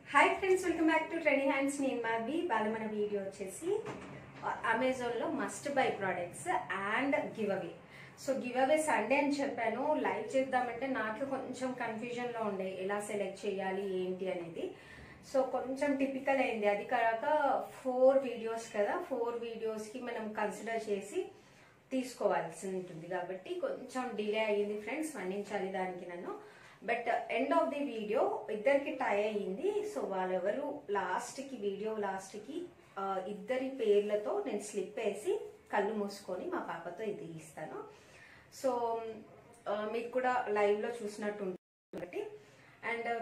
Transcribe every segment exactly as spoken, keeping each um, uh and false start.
Hi friends, welcome back to Trendyhands. నేను Madhavi. Ballet మన వీడియో వచ్చేసి Amazon లో must buy products and giveaway. So giveaway Sunday అని చెప్పాను. లైవ్ చేద్దామంటే నాకు కొంచెం కన్ఫ్యూజన్ లో ఉండే ఎలా సెలెక్ట్ చేయాలి ఏంటి అనేది. సో కొంచెం టిపికల్ అయింది. అది కాక ఫోర్ వీడియోస్ కదా, ఫోర్ వీడియోస్ కి మనం కన్సిడర్ చేసి తీసుకోవాల్సి ఉంటుంది కాబట్టి కొంచెం డిలే అయ్యింది ఫ్రెండ్స్, మన్నించాలి దానికి నన్ను. But end of the video ఇద్దరికి టై అయ్యింది. సో వాళ్ళెవరు లాస్ట్ కి వీడియో లాస్ట్ కి ఇద్దరి పేర్లతో నేను స్లిప్ వేసి కళ్ళు మూసుకొని మా పాపతో ఇది ఇస్తాను. సో మీకు కూడా లైవ్ లో చూసినట్టు ఉంటుంది. అండ్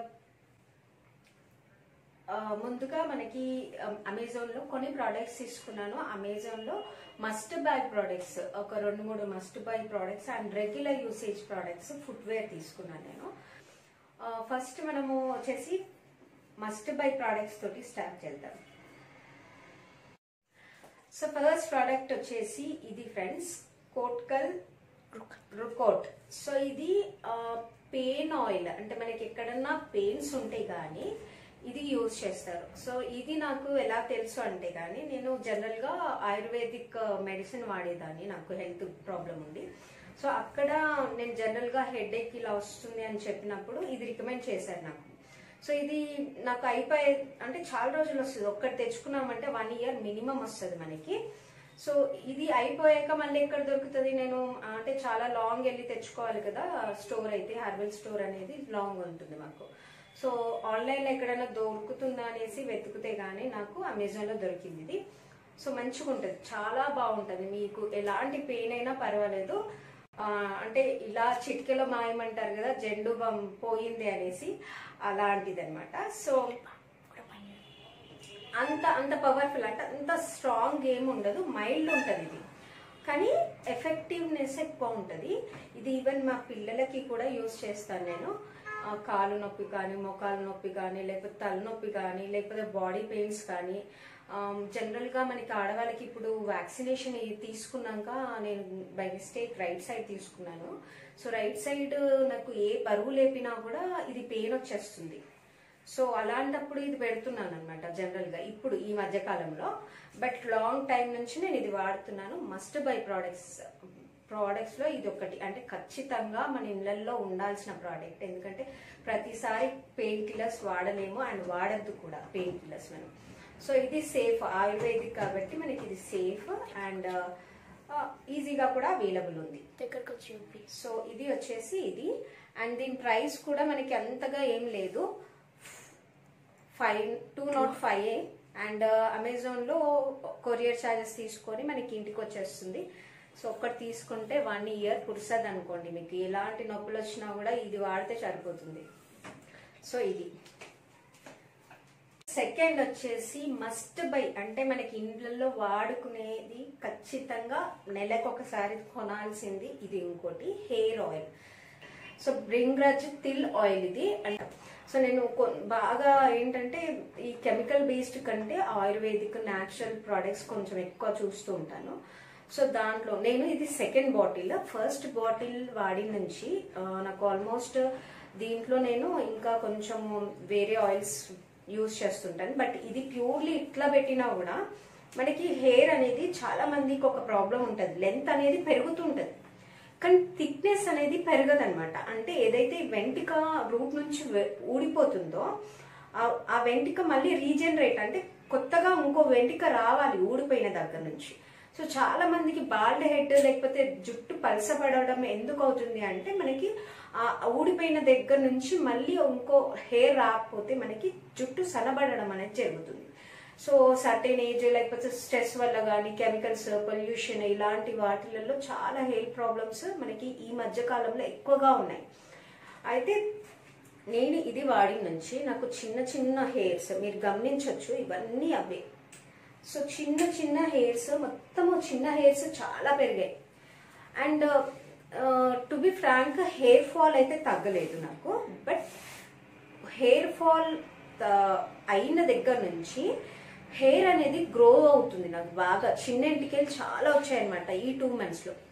ముందుగా మనకి అమెజాన్ లో కొన్ని ప్రోడక్ట్స్ తీసుకున్నాను. అమెజాన్ లో మస్ట్ బై ప్రోడక్ట్స్ ఒక రెండు మూడు must buy products and regular usage products footwear తీసుకున్నాను నేను. ఫస్ట్ మనము వచ్చేసి మస్ట్ బై ప్రోడక్ట్స్ తోటి స్టార్ట్ చేద్దాం. సో ఫస్ట్ ప్రోడక్ట్ వచ్చేసి ఇది ఫ్రెండ్స్, కోట్టక్కల్ రుకోట్. సో ఇది పెయిన్ ఆయిల్, అంటే మనకి ఎక్కడన్నా పెయిన్స్ ఉంటే గానీ ఇది యూజ్ చేస్తారు. సో ఇది నాకు ఎలా తెలుసు అంటే గానీ నేను జనరల్ గా ఆయుర్వేదిక్ మెడిసిన్ వాడేదాన్ని, నాకు హెల్త్ ప్రాబ్లం ఉంది. సో అక్కడ నేను జనరల్ గా హెడ్ ఏక్ ఇలా వస్తుంది అని చెప్పినప్పుడు ఇది రికమెండ్ చేశారు నాకు. సో ఇది నాకు అయిపోయే అంటే చాలా రోజులు వస్తుంది, ఒక్కటి తెచ్చుకున్నామంటే వన్ ఇయర్ మినిమం వస్తుంది మనకి. సో ఇది అయిపోయాక మళ్ళీ ఎక్కడ దొరుకుతుంది, నేను అంటే చాలా లాంగ్ వెళ్ళి తెచ్చుకోవాలి కదా. స్టోర్ అయితే హెర్బల్ స్టోర్ అనేది లాంగ్ ఉంటుంది మాకు. సో ఆన్లైన్ లో ఎక్కడైనా దొరుకుతుందా అనేసి వెతుకుతే గానీ నాకు అమెజాన్ లో దొరికింది ఇది. సో మంచిగా ఉంటుంది, చాలా బాగుంటది. మీకు ఎలాంటి పెయిన్ అయినా పర్వాలేదు, అంటే ఇలా చిటికెలో మాయమంటారు కదా, జెండు బం పోయింది అనేసి అలాంటిది అనమాట. సో అంత అంత పవర్ఫుల్ అంటే అంత స్ట్రాంగ్ ఏమి ఉండదు, మైల్డ్ ఉంటుంది ఇది, కానీ ఎఫెక్టివ్నెస్ ఎక్కువ ఉంటుంది. ఇది ఈవెన్ మా పిల్లలకి కూడా యూజ్ చేస్తాను నేను. కాలు నొప్పి కానీ, మోకాలు నొప్పి కానీ, లేకపోతే తలనొప్పి కానీ, లేకపోతే బాడీ పెయిన్స్ కానీ. జనరల్ గా మనకి ఆడవాళ్ళకి ఇప్పుడు వ్యాక్సినేషన్ తీసుకున్నాక నేను బై మిస్టేక్ రైట్ సైడ్ తీసుకున్నాను. సో రైట్ సైడ్ నాకు ఏ బరువు లేపినా కూడా ఇది పెయిన్ వచ్చేస్తుంది. సో అలాంటప్పుడు ఇది పెడుతున్నాను అనమాట జనరల్ గా ఇప్పుడు ఈ మధ్య కాలంలో. బట్ లాంగ్ టైం నుంచి నేను ఇది వాడుతున్నాను. మస్ట్ బై ప్రోడక్ట్స్ ప్రోడక్ట్స్ లో ఇది ఒకటి, అంటే ఖచ్చితంగా మన ఇళ్లలో ఉండాల్సిన ప్రోడక్ట్. ఎందుకంటే ప్రతిసారి పెయిన్ కిల్లర్స్ వాడలేము అండ్ వాడద్దు కూడా పెయిన్ కిల్లర్స్ మనం. సో ఇది సేఫ్, ఆయుర్వేదిక్ కాబట్టి మనకి ఇది సేఫ్ అండ్ ఈజీగా కూడా అవైలబుల్ ఉంది. సో ఇది వచ్చేసి ఇది, అండ్ దీని ప్రైస్ కూడా మనకి అంతగా ఏం లేదు, five two not five and Amazon లో కొరియర్ ఛార్జెస్ తీసుకొని మనకి ఇంటికి వచ్చేస్తుంది. సో ఒక్కటి తీసుకుంటే వన్ ఇయర్ పురుసది అనుకోండి, మీకు ఎలాంటి నొప్పులు వచ్చినా కూడా ఇది వాడితే సరిపోతుంది. సో ఇది సెకండ్ వచ్చేసి మస్ట్ బై, అంటే మనకి ఇండ్లలో వాడుకునేది ఖచ్చితంగా నెలకొకసారి కొనాల్సింది ఇది. ఇంకోటి hair oil, so Bhringraj til oil ఇది. అండ్ సో నేను బాగా ఏంటంటే ఈ కెమికల్ బేస్డ్ కంటే ఆయుర్వేదిక్ న్యాచురల్ ప్రోడక్ట్స్ కొంచెం ఎక్కువ చూస్తూ ఉంటాను. సో దాంట్లో నేను ఇది సెకండ్ బాటిల్, ఫస్ట్ బాటిల్ వాడి నుంచి నాకు ఆల్మోస్ట్ దీంట్లో నేను ఇంకా కొంచెం వేరే ఆయిల్స్ యూజ్ చేస్తుంటాను. బట్ ఇది ప్యూర్లీ ఇట్లా పెట్టినా కూడా మనకి హెయిర్ అనేది చాలా మందికి ఒక ప్రాబ్లం ఉంటుంది, లెంత్ అనేది పెరుగుతుంటది కానీ థిక్నెస్ అనేది పెరగదు అనమాట. అంటే ఏదైతే వెంటిక రూట్ నుంచి ఊడిపోతుందో ఆ వెంటిక మళ్ళీ రీజనరేట్, అంటే కొత్తగా ఇంకో వెంటిక రావాలి ఊడిపోయిన దగ్గర నుంచి. సో చాలా మందికి బాల్డ్ హెడ్ లేకపోతే జుట్టు పలసపడడం ఎందుకు అవుతుంది అంటే మనకి ఆ ఊడిపోయిన దగ్గర నుంచి మళ్ళీ ఇంకో హెయిర్ రాకపోతే మనకి జుట్టు సన్నబడడం అనేది జరుగుతుంది. సో సర్టెన్ ఏజ్ లేకపోతే స్ట్రెస్ వల్ల కానీ, కెమికల్స్, పొల్యూషన్ ఇలాంటి వాటిలలో చాలా హెయిర్ ప్రాబ్లమ్స్ మనకి ఈ మధ్య కాలంలో ఎక్కువగా ఉన్నాయి. అయితే నేను ఇది వాడి నుంచి నాకు చిన్న చిన్న హెయిర్స్ మీరు గమనించవచ్చు, ఇవన్నీ అవే. సో చిన్న చిన్న హెయిర్స్ మొత్తము చిన్న హెయిర్స్ చాలా పెరిగాయి. And to be frank hair fall అయితే తగ్గలేదు నాకు, బట్ హెయిర్ ఫాల్ అయిన దగ్గర నుంచి హెయిర్ అనేది గ్రో అవుతుంది నాకు బాగా. చిన్న ఇంటికెళ్ళి చాలా వచ్చాయన్నమాట ఈ టూ మంత్స్ లో.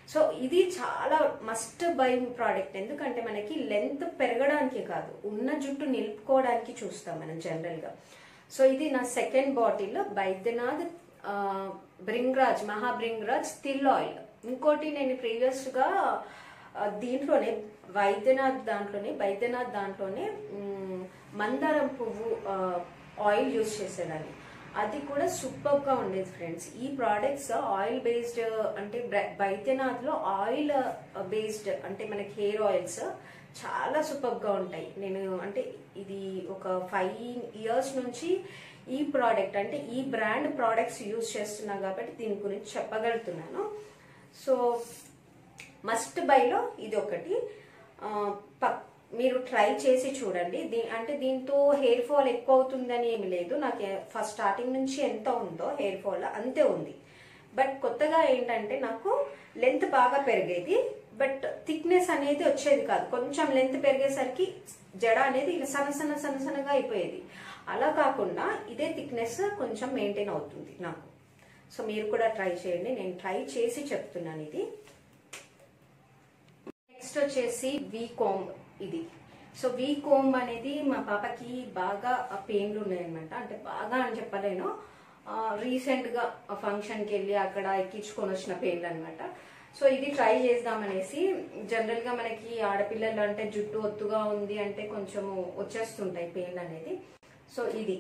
సో ఇది చాలా మస్ట్ బై ప్రోడక్ట్. ఎందుకంటే మనకి లెంత్ పెరగడానికి కాదు, ఉన్న జుట్టు నిలుపుకోవడానికి చూస్తాం మనం జనరల్గా. సో ఇది నా second bottle, Baidyanath Bhringraj Mahabhringraj til oil. ఇంకోటి నేను ప్రీవియస్గా దీంట్లోనే వైద్యనాథ్ దాంట్లోనే బైద్యనాథ్ దాంట్లోనే మందారం పువ్వు ఆయిల్ యూజ్ చేసేదాన్ని. అది కూడా సూపర్గా ఉండేది ఫ్రెండ్స్. ఈ ప్రోడక్ట్స్ ఆయిల్ బేస్డ్ అంటే బైద్యనాథ్లో ఆయిల్ బేస్డ్ అంటే మనకి హెయిర్ ఆయిల్స్ చాలా సూపర్గా ఉంటాయి. నేను అంటే ఇది ఒక ఫైవ్ ఇయర్స్ నుంచి ఈ ప్రోడక్ట్ అంటే ఈ బ్రాండ్ ప్రోడక్ట్స్ యూజ్ చేస్తున్నా కాబట్టి దీని గురించి చెప్పగలుగుతున్నాను. సో మస్ట్ బైలో ఇది ఒకటి మీరు ట్రై చేసి చూడండి. దీ అంటే దీంతో హెయిర్ ఫాల్ ఎక్కువ అవుతుందని ఏమి లేదు. నాకు ఫస్ట్ స్టార్టింగ్ నుంచి ఎంత ఉందో హెయిర్ ఫాల్ అంతే ఉంది. బట్ కొత్తగా ఏంటంటే నాకు లెంత్ బాగా పెరిగేది, బట్ థిక్నెస్ అనేది వచ్చేది కాదు. కొంచెం లెంత్ పెరిగేసరికి జడ అనేది ఇలా సన్న సన్న సన్న సన్నగా అయిపోయేది. అలా కాకుండా ఇదే థిక్నెస్ కొంచెం మెయింటైన్ అవుతుంది నాకు. సో మీరు కూడా ట్రై చేయండి, నేను ట్రై చేసి చెప్తున్నాను ఇది. నెక్స్ట్ వచ్చేసి వీ కోంబ్ ఇది. సో వీ కోంబ్ అనేది మా పాపకి బాగా పెయిన్లు ఉన్నాయన్నమాట. అంటే బాగా అని చెప్పలేను, రీసెంట్ గా ఫంక్షన్ కి వెళ్ళి అక్కడ ఎక్కించుకొని వచ్చిన పెయిన్లు అనమాట. సో ఇది ట్రై చేద్దామనేసి, జనరల్ గా మనకి ఆడపిల్లలు అంటే జుట్టు ఒత్తుగా ఉంది అంటే కొంచెం వచ్చేస్తుంటాయి పెయిన్లు అనేది. సో ఇది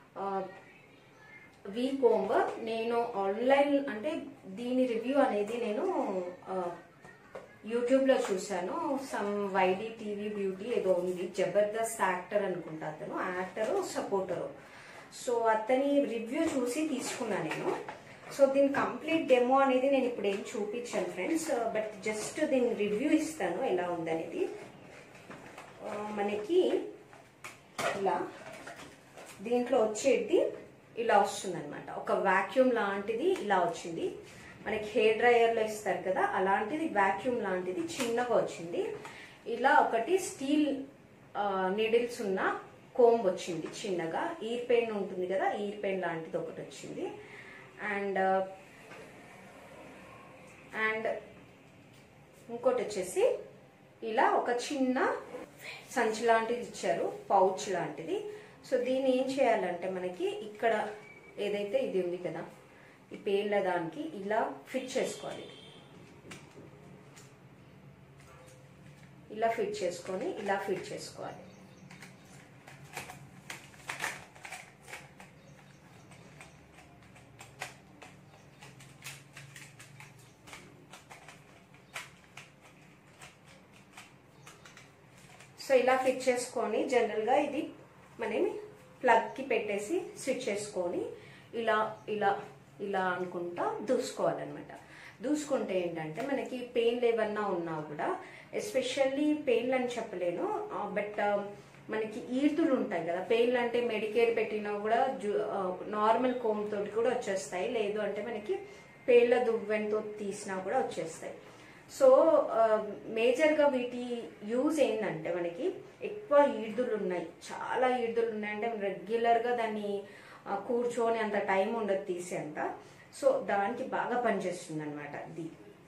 వీ కోంబ్ నేను ఆన్లైన్ అంటే దీని రివ్యూ అనేది నేను యూట్యూబ్ లో చూసాను. సమ్ వైడి టీవీ బ్యూటీ ఏదో ఉంది, జబర్దస్త్ యాక్టర్ అనుకుంటా, అతను యాక్టర్ సపోర్టరు. సో అతని రివ్యూ చూసి తీసుకున్నా నేను. సో దీని కంప్లీట్ డెమో అనేది నేను ఇప్పుడు ఏం చూపించాను ఫ్రెండ్స్, బట్ జస్ట్ దీని రివ్యూ ఇస్తాను ఎలా ఉందనేది. మనకి ఇలా దీంట్లో వచ్చేది ఇలా వస్తుంది అనమాట, ఒక వాక్యూమ్ లాంటిది ఇలా వచ్చింది. మనకి హెయిర్ డ్రైయర్ లో ఇస్తారు కదా అలాంటిది వాక్యూమ్ లాంటిది చిన్నగా వచ్చింది. ఇలా ఒకటి స్టీల్ నీడిల్స్ ఉన్న కోంబ్ వచ్చింది చిన్నగా. ఈర్ పెయిన్ ఉంటుంది కదా, ఈర్ పెయిన్ లాంటిది ఒకటి వచ్చింది. అండ్ అండ్ ఇంకోటి వచ్చేసి ఇలా ఒక చిన్న సంచి లాంటిది ఇచ్చారు, పౌచ్ లాంటిది. సో దీన్ని ఏం చేయాలంటే మనకి ఇక్కడ ఏదైతే ఇది ఉంది కదా ఈ పేర్ల దానికి ఇలా ఫిట్ చేసుకోవాలి. ఇలా ఫిట్ చేసుకొని ఇలా ఫిట్ చేసుకోవాలి. సో ఇలా ఫిట్ చేసుకొని జనరల్గా ఇది మనం ప్లగ్కి పెట్టేసి స్విచ్ చేసుకొని ఇలా ఇలా ఇలా అనుకుంటా దూసుకోవాలన్నమాట. దూసుకుంటే ఏంటంటే మనకి పెయిన్లు ఏమన్నా ఉన్నా కూడా, ఎస్పెషల్లీ పెయిన్లు అని చెప్పలేను, బట్ మనకి ఈర్తులు ఉంటాయి కదా, పెయిన్లు అంటే మెడికేర్ పెట్టినా కూడా నార్మల్ కోమ్ తోటి కూడా వచ్చేస్తాయి, లేదు అంటే మనకి పేర్ల దువ్వెనతో తీసినా కూడా వచ్చేస్తాయి. సో మేజర్గా వీటి యూజ్ ఏంటంటే మనకి ఎక్కువ ఈర్దులు ఉన్నాయి, చాలా ఈర్దులు ఉన్నాయంటే రెగ్యులర్గా దాన్ని కూర్చొని అంత టైం ఉండదు తీసే అంత. సో దానికి బాగా పనిచేస్తుంది అనమాట ఇది.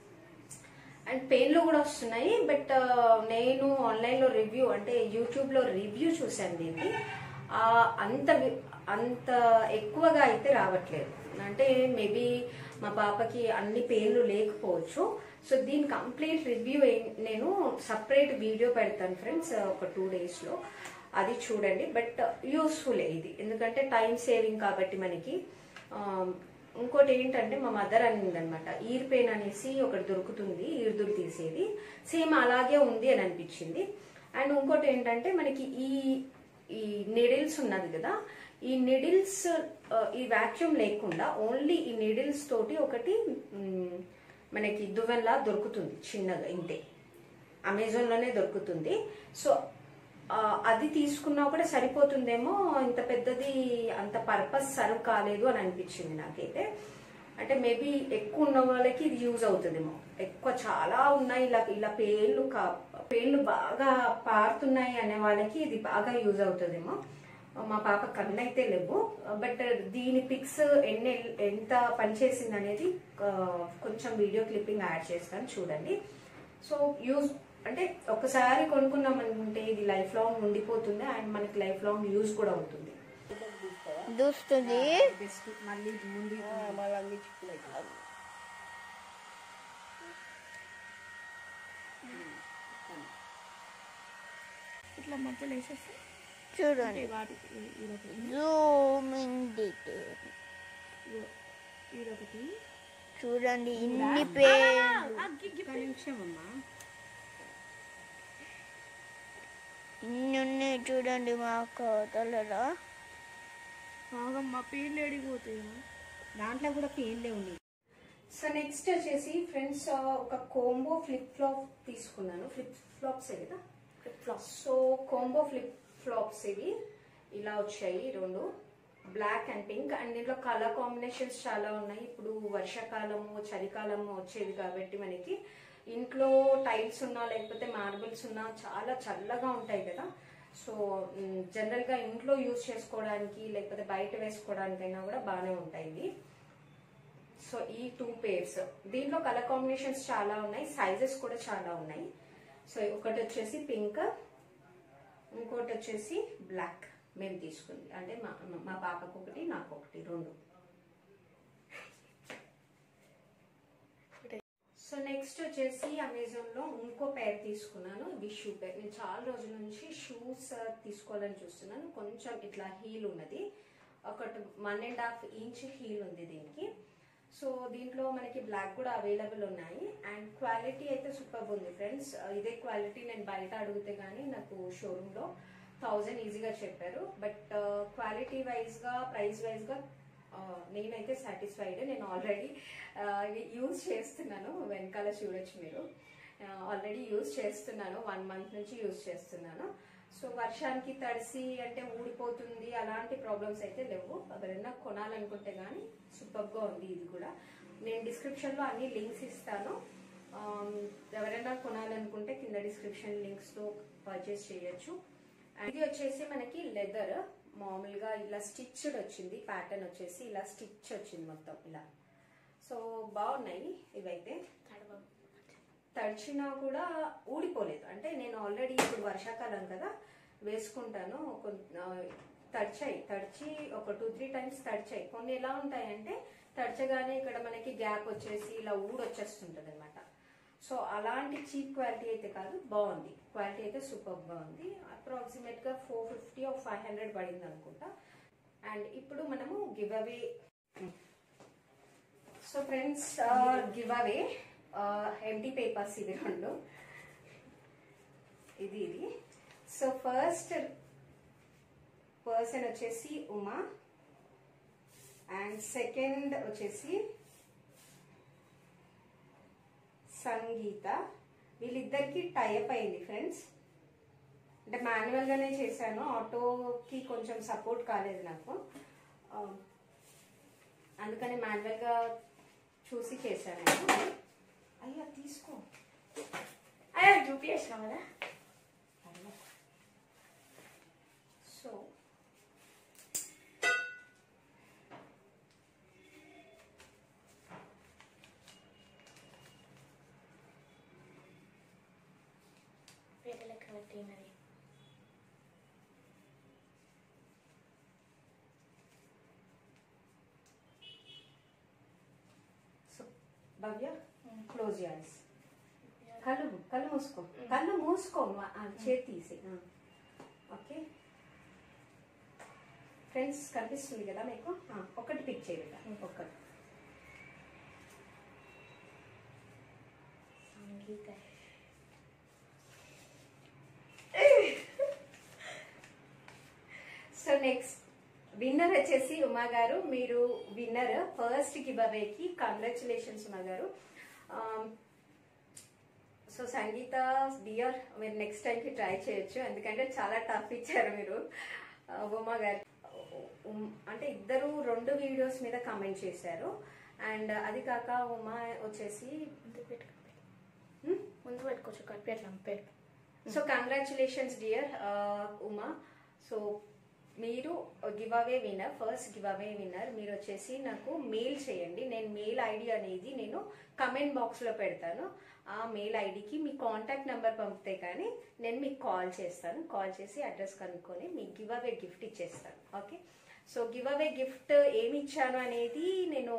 అండ్ పెయిన్లు కూడా వస్తున్నాయి, బట్ నేను ఆన్లైన్లో రివ్యూ అంటే యూట్యూబ్లో రివ్యూ చూశాను దీన్ని, అంత అంత ఎక్కువగా అయితే రావట్లేదు. అంటే మేబీ మా పాపకి అన్ని పెయిన్లు లేకపోవచ్చు. సో దీని కంప్లీట్ రివ్యూ నేను సపరేట్ వీడియో పెడతాను ఫ్రెండ్స్ ఒక టూ డేస్లో, అది చూడండి. బట్ యూస్ఫుల్ ఇది, ఎందుకంటే టైం సేవింగ్ కాబట్టి మనకి. ఇంకోటి ఏంటంటే మా మదర్ అనింది అనమాట, ఈర్ పెయిన్ అనేసి ఒకటి దొరుకుతుంది ఈర్దులు తీసేది, సేమ్ అలాగే ఉంది అని అనిపించింది. అండ్ ఇంకోటి ఏంటంటే మనకి ఈ ఈ నిడిల్స్ ఉన్నది కదా, ఈ నిడిల్స్ ఈ వాక్యూమ్ లేకుండా ఓన్లీ ఈ నిడిల్స్ తోటి ఒకటి మనకి దువ్వెనలా దొరుకుతుంది చిన్నగా, ఇంతే అమెజాన్లోనే దొరుకుతుంది. సో అది తీసుకున్నా కూడా సరిపోతుందేమో, ఇంత పెద్దది అంత పర్పస్ సర్వ్ కాలేదు అని అనిపించింది నాకైతే. అంటే మేబీ ఎక్కువ ఉన్న వాళ్ళకి ఇది యూజ్ అవుతుందేమో, ఎక్కువ చాలా ఉన్నాయి ఇలా ఇలా పేర్లు కా పేర్లు బాగా పారుతున్నాయి అనే వాళ్ళకి ఇది బాగా యూజ్ అవుతుందేమో. మా పాప కన్ను అయితే లేవు, బట్ దీని పిక్స్ ఎన్ని ఎంత పనిచేసింది అనేది కొంచెం వీడియో క్లిప్పింగ్ యాడ్ చేస్తాను చూడండి. సో యూజ్ అంటే ఒకసారి కొనుక్కున్నాం అనుకుంటే ఇది లైఫ్ లాంగ్ ఉండిపోతుంది అండ్ మనకి లైఫ్ లాంగ్ యూజ్ కూడా అవుతుంది. దూస్తుంది మళ్ళీ ముందు ఇట్లా మధ్యలో వేసేసి చూడండి. ఇదొకటి చూడండి ఇన్ని పేర్లు, ఇన్ని ఉన్నాయి చూడండి. మా కోతలలో మా పేర్లు అడిగిపోతాయి, దాంట్లో కూడా పేర్లే ఉన్నాయి. సో నెక్స్ట్ వచ్చేసి ఫ్రెండ్స్ ఒక కోంబో ఫ్లిప్ ఫ్లాప్ తీసుకున్నాను. ఫ్లిప్ ఫ్లాప్స్ కదా, flip flops. So combo flip flops ఇవి ఇలా వచ్చాయి రెండు, బ్లాక్ అండ్ పింక్. అండ్ దీంట్లో కలర్ కాంబినేషన్స్ చాలా ఉన్నాయి. ఇప్పుడు వర్షాకాలము చలికాలము వచ్చేది కాబట్టి మనకి ఇంట్లో టైల్స్ ఉన్నా లేకపోతే మార్బుల్స్ ఉన్నా చాలా చల్లగా ఉంటాయి కదా. సో జనరల్గా ఇంట్లో యూజ్ చేసుకోవడానికి లేకపోతే బయట వేసుకోవడానికైనా కూడా బాగానే ఉంటాయి. సో ఈ టూ పేర్స్, దీంట్లో కలర్ కాంబినేషన్స్ చాలా ఉన్నాయి, సైజెస్ కూడా చాలా ఉన్నాయి. సో ఒకటి వచ్చేసి పింక్, ఇంకోటి వచ్చేసి బ్లాక్. మేము తీసుకుంది అంటే మా మా పాపకు ఒకటి నాకు ఒకటి రెండు. సో నెక్స్ట్ వచ్చేసి అమెజాన్ లో ఇంకో పేర్ తీసుకున్నాను. ఇది షూ పేర్. నేను చాలా రోజుల నుంచి షూస్ తీసుకోవాలని చూస్తున్నాను. కొంచెం ఇట్లా హీల్ ఉన్నది, ఒకటి one and half inch heel ఉంది దీనికి. సో దీంట్లో మనకి బ్లాక్ కూడా అవైలబుల్ ఉన్నాయి అండ్ క్వాలిటీ అయితే సూపర్ ఉంది ఫ్రెండ్స్. ఇదే క్వాలిటీ నేను బయట అడిగితే కానీ నాకు షోరూమ్ లో థౌజండ్ ఈజీగా చెప్పారు. బట్ క్వాలిటీ వైజ్ గా ప్రైస్ వైజ్ గా నేనైతే సాటిస్ఫైడ్. నేను ఆల్రెడీ యూజ్ చేస్తున్నాను, వెనకాల చూడొచ్చు మీరు. ఆల్రెడీ యూజ్ చేస్తున్నాను, వన్ మంత్ నుంచి యూజ్ చేస్తున్నాను. సో వర్షానికి తడిసి అంటే ఊడిపోతుంది అలాంటి ప్రాబ్లమ్స్ అయితే లేవు. ఎవరైనా కొనాలనుకుంటే కానీ సూపర్గా ఉంది ఇది కూడా. నేను డిస్క్రిప్షన్ లో అన్ని లింక్స్ ఇస్తాను, ఎవరైనా కొనాలనుకుంటే కింద డిస్క్రిప్షన్ లింక్స్ తో పర్చేస్ చేయొచ్చు. ఇది వచ్చేసి మనకి లెదర్, మామూలుగా ఇలా స్టిచ్డ్ వచ్చింది, ప్యాటర్న్ వచ్చేసి ఇలా స్టిచ్ వచ్చింది మొత్తం ఇలా. సో బాగున్నాయి ఇవైతే, తడిచినా కూడా ఊడిపోలేదు. అంటే నేను ఆల్రెడీ ఇప్పుడు వర్షాకాలం కదా వేసుకుంటాను, తడిచాయి, తడిచి ఒక టూ త్రీ టైమ్స్ తడిచాయి. కొన్ని ఎలా ఉంటాయంటే తడిచగానే ఇక్కడ మనకి గ్యాప్ వచ్చేసి ఇలా ఊడొచ్చేస్తుంటది అనమాట. సో అలాంటి చీప్ క్వాలిటీ అయితే కాదు, బాగుంది క్వాలిటీ అయితే సూపర్ గా ఉంది. అప్రాక్సిమేట్ గా four fifty or five hundred పడింది అనుకుంటా. అండ్ ఇప్పుడు మనము giveaway. So friends giveaway empty papers ఇవి రెండు, ఇది ఇది. సో ఫస్ట్ పర్సన్ వచ్చేసి ఉమా అండ్ సెకండ్ వచ్చేసి సంగీత. వీళ్ళిద్దరికి టైప్ అయింది ఫ్రెండ్స్. అంటే మాన్యువల్ గానే చేశాను, ఆటోకి కొంచెం సపోర్ట్ కాలేదు నాకు, అందుకని మాన్యువల్ గా చూసి చేశాను. అయ్యా తీసుకో, అయ్యా చూపించాం కదా. So Bhavya close yours. కళ్ళు కళ్ళు మూసుకో, కళ్ళు మూసుకో, చేతి తీసి. ఓకే ఫ్రెండ్స్ కనిపిస్తుంది కదా మీకు, ఒకటి పిక్ చేయాలి. ఒక్కటి సంగీత. సో నెక్స్ట్ విన్నర్ వచ్చేసి ఉమా గారు. మీరు విన్నర్ ఫస్ట్ గివ్ అవేకి. కంగ్రాచులేషన్స్ ఉమా గారు. సో సంగీత డియర్, మీరు నెక్స్ట్ టైంకి ట్రై చేయొచ్చు, ఎందుకంటే చాలా టఫ్ ఇచ్చారు మీరు ఉమా గారు. అంటే ఇద్దరు రెండు వీడియోస్ మీద కామెంట్ చేశారు. అండ్ అది కాక ఉమా వచ్చేసి ముందు పెట్టుకోవచ్చు. So congratulations dear Uma. So మీరు give away winner, first give away winner మీరు వచ్చేసి నాకు మెయిల్ చేయండి. నేను మెయిల్ ఐడి అనేది నేను కమెంట్ బాక్స్ లో పెడతాను. ఆ మెయిల్ ఐడికి మీ కాంటాక్ట్ నెంబర్ పంపితే కానీ నేను మీకు కాల్ చేస్తాను. కాల్ చేసి అడ్రస్ కనుక్కొని మీకు గివ్ అవే గిఫ్ట్ ఇచ్చేస్తాను. Okay, so give away gift ఏమి ఇచ్చాను అనేది నేను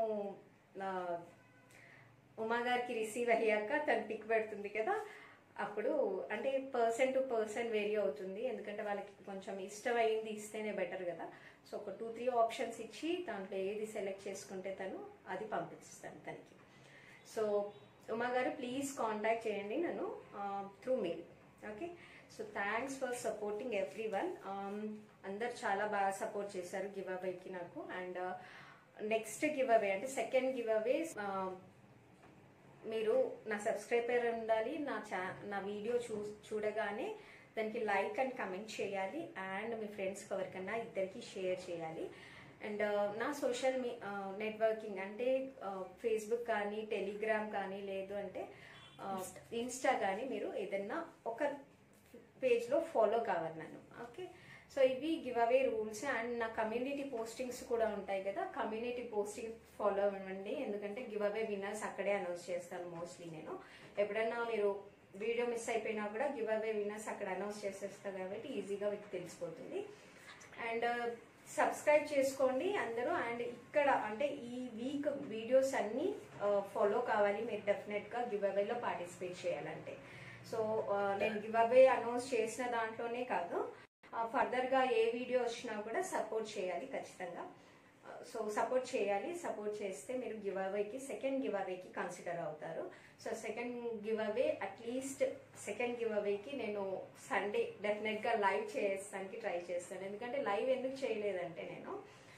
ఉమా గారికి రిసీవ్ అయ్యాక తను పిక్ పెడుతుంది కదా, అప్పుడు అంటే పర్సన్ టు పర్సన్ వేరీ అవుతుంది. ఎందుకంటే వాళ్ళకి కొంచెం ఇష్టమైంది ఇస్తేనే బెటర్ కదా. సో ఒక టూ త్రీ ఆప్షన్స్ ఇచ్చి దాంట్లో ఏది సెలెక్ట్ చేసుకుంటే తను అది పంపిస్తాను తనకి. సో ఉమా గారు ప్లీజ్ కాంటాక్ట్ చేయండి నన్ను through mail. Okay, so thanks for supporting everyone. అందరు చాలా బాగా సపోర్ట్ చేశారు గివ్ అవేకి నాకు. అండ్ నెక్స్ట్ గివ్ అవే అంటే సెకండ్ గివ్ అవే మీరు నా సబ్స్క్రైబర్ ఉండాలి. నా ఛా నా వీడియో చూ చూడగానే దానికి లైక్ అండ్ కమెంట్ చేయాలి. అండ్ మీ ఫ్రెండ్స్కి ఎవరికన్నా ఇద్దరికి షేర్ చేయాలి. అండ్ నా సోషల్ మీ నెట్వర్కింగ్ అంటే ఫేస్బుక్ కానీ టెలిగ్రామ్ కానీ లేదు అంటే ఇన్స్టా కానీ మీరు ఏదన్నా ఒక పేజ్లో ఫాలో కావాలి నన్ను. ఓకే, సో ఇవి గివ్ అవే రూల్స్. అండ్ నా కమ్యూనిటీ పోస్టింగ్స్ కూడా ఉంటాయి కదా, కమ్యూనిటీ పోస్టింగ్ ఫాలో అవ్వండి. ఎందుకంటే గివ్ అవే విన్నర్స్ అక్కడే అనౌన్స్ చేస్తాను మోస్ట్లీ. నేను ఎప్పుడన్నా మీరు వీడియో మిస్ అయిపోయినా కూడా గివ్ అవే విన్నర్స్ అక్కడ అనౌన్స్ చేసేస్తాను కాబట్టి ఈజీగా మీకు తెలిసిపోతుంది. అండ్ సబ్స్క్రైబ్ చేసుకోండి అందరూ. అండ్ ఇక్కడ అంటే ఈ వీక్ వీడియోస్ అన్ని ఫాలో కావాలి మీరు డెఫినెట్గా గివ్ అవేలో పార్టిసిపేట్ చేయాలంటే. సో నేను గివ్ అవే అనౌన్స్ చేసిన దాంట్లోనే కాదు, ఫర్దర్ గా ఏ వీడియో వచ్చినా కూడా సపోర్ట్ చేయాలి ఖచ్చితంగా. సో సపోర్ట్ చేయాలి. సపోర్ట్ చేస్తే మీరు గివ్ అవేకి సెకండ్ గివ్ అవేకి కన్సిడర్ అవుతారు. So second give away at least second give అవేకి నేను సండే డెఫినెట్ గా లైవ్ చేస్తానికి ట్రై చేస్తాను. ఎందుకంటే లైవ్ ఎందుకు చేయలేదంటే నేను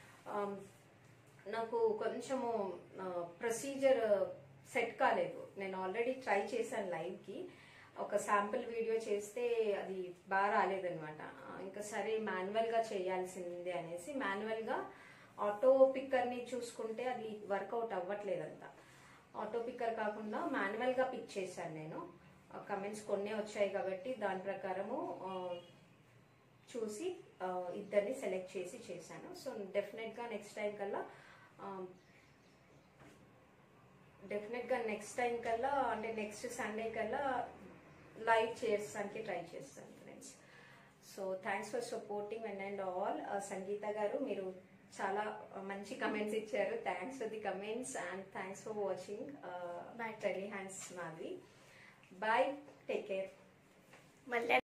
నాకు కొంచెము ప్రొసీజర్ సెట్ కాలేదు. నేను ఆల్రెడీ ట్రై చేశాను లైవ్ కి, ఒక శాంపుల్ వీడియో చేస్తే అది బాగా రాలేదనమాట. ఇంకా సరే మాన్యువల్ గా చేయాల్సిందే అనేసి మాన్యువల్ గా ఆటో పిక్కర్ ని చూసుకుంటే అది వర్కౌట్ అవ్వట్లేదంట. ఆటో పిక్కర్ కాకుండా మాన్యువల్ గా పిక్ చేశాను నేను. కమెంట్స్ కొన్ని వచ్చాయి కాబట్టి దాని ప్రకారము చూసి ఇద్దరిని సెలెక్ట్ చేసి చేశాను. సో డెఫినెట్ గా నెక్స్ట్ టైం కల్లా డెఫినెట్ గా నెక్స్ట్ టైం కల్లా అంటే నెక్స్ట్ సండే కల్లా లైవ్ చేస్తానికి ట్రై చేస్తాను friends. So thanks for supporting one and all. Sangeetha గారు మీరు చాలా మంచి కమెంట్స్ ఇచ్చారు. Thanks for the comments and thanks for watching Trendyhands Madhavi. Bye, take care.